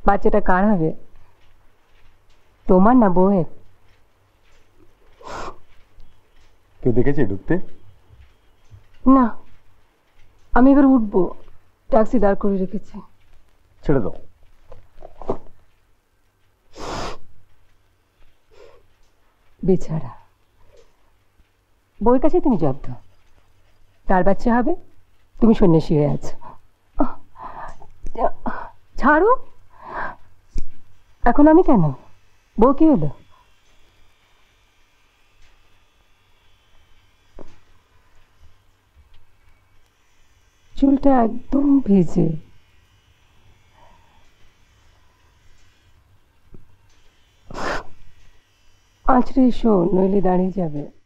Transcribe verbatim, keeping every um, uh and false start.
বাচ্চাটা কার হবে, তোমার না বউয়ের? কেউ দেখেছে ঢুকতে? না, আমি এবার উঠবো, ট্যাক্সি দাঁড় করে রেখেছি। ছেড়ে দাও। বেচারা, বউয়ের কাছে তুমি জব্দ, তার বাচ্চা হবে, তুমি সন্ন্যাসী হয়ে আছো। ছাড়ো, এখন আমি কেন? বউ কি হলো? চুলটা একদম ভিজে। আঁচড়ে এসো, নইলে দাঁড়িয়ে যাবে।